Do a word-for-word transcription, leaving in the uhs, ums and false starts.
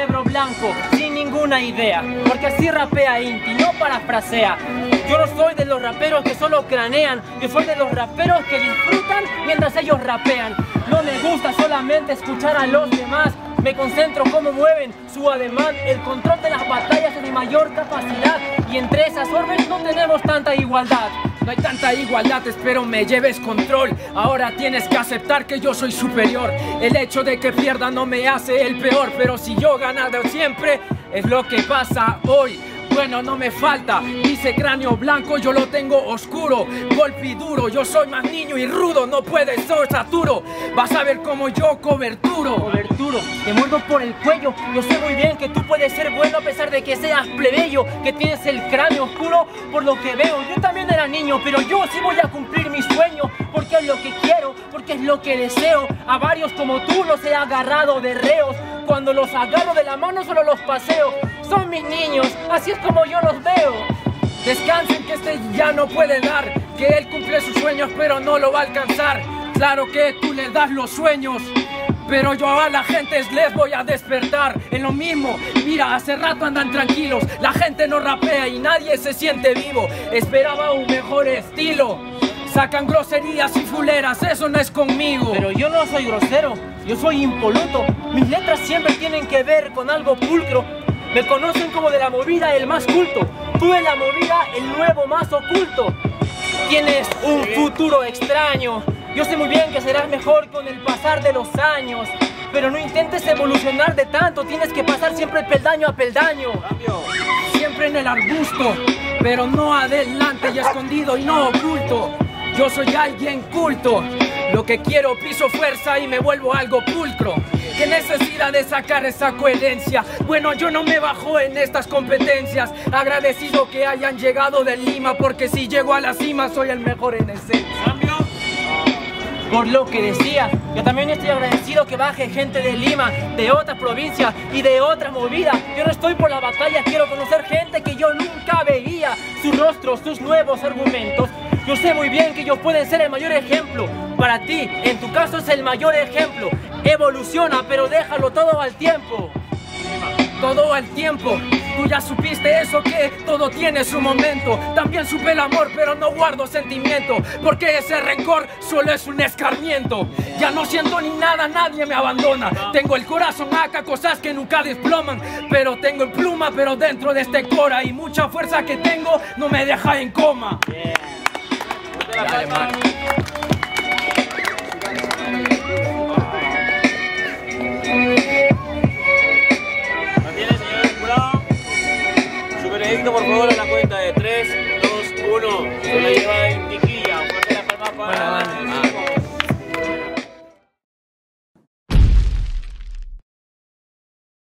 cerebro blanco, sin ninguna idea, porque así rapea Inti, no parafrasea. Yo no soy de los raperos que solo cranean, yo soy de los raperos que disfrutan mientras ellos rapean. No me gusta solamente escuchar a los demás, me concentro cómo mueven su ademán. El control de las batallas es de mayor capacidad y entre esas orbes no tenemos tanta igualdad. No hay tanta igualdad, espero me lleves control. Ahora tienes que aceptar que yo soy superior. El hecho de que pierda no me hace el peor, pero si yo ganado siempre, es lo que pasa hoy. Bueno, no me falta, dice cráneo blanco, yo lo tengo oscuro, golpe y duro, yo soy más niño y rudo, no puedes ser saturo, vas a ver como yo coberturo. Coberturo, te muerdo por el cuello, yo sé muy bien que tú puedes ser bueno a pesar de que seas plebeyo, que tienes el cráneo oscuro por lo que veo. Yo también era niño, pero yo sí voy a cumplir mi sueño, porque es lo que quiero, porque es lo que deseo. A varios como tú los he agarrado de reos, cuando los agarro de la mano solo los paseo. Son mis niños, así es como yo los veo. Descansen que este ya no puede dar, que él cumple sus sueños pero no lo va a alcanzar. Claro que tú le das los sueños, pero yo a la gente les voy a despertar. En lo mismo, mira, hace rato andan tranquilos, la gente no rapea y nadie se siente vivo. Esperaba un mejor estilo, sacan groserías y fuleras, eso no es conmigo. Pero yo no soy grosero, yo soy impoluto. Mis letras siempre tienen que ver con algo pulcro. Me conocen como de la movida el más culto, tú de la movida el nuevo más oculto. Tienes un futuro extraño, yo sé muy bien que serás mejor con el pasar de los años, pero no intentes evolucionar de tanto, tienes que pasar siempre peldaño a peldaño. Siempre en el arbusto, pero no adelante y escondido y no oculto. Yo soy alguien culto, lo que quiero piso fuerza y me vuelvo algo pulcro. ¿Qué necesidad de sacar esa coherencia? Bueno, yo no me bajo en estas competencias. Agradecido que hayan llegado de Lima, porque si llego a la cima soy el mejor en esencia. ¿Cambio? Por lo que decía, yo también estoy agradecido que baje gente de Lima, de otras provincias y de otra movida. Yo no estoy por la batalla, quiero conocer gente que yo nunca veía, sus rostros, sus nuevos argumentos. Yo sé muy bien que ellos pueden ser el mayor ejemplo. Para ti, en tu caso es el mayor ejemplo. Evoluciona, pero déjalo todo al tiempo. Todo al tiempo. Tú ya supiste eso, que todo tiene su momento. También supe el amor, pero no guardo sentimiento, porque ese rencor solo es un escarmiento. Ya no siento ni nada, nadie me abandona. Tengo el corazón acá, cosas que nunca desploman, pero tengo en pluma, pero dentro de este cora. Y mucha fuerza que tengo no me deja en coma. Yeah. Dale, man. Mantiene, señor jurado, su veredicto por favor a la cuenta de tres.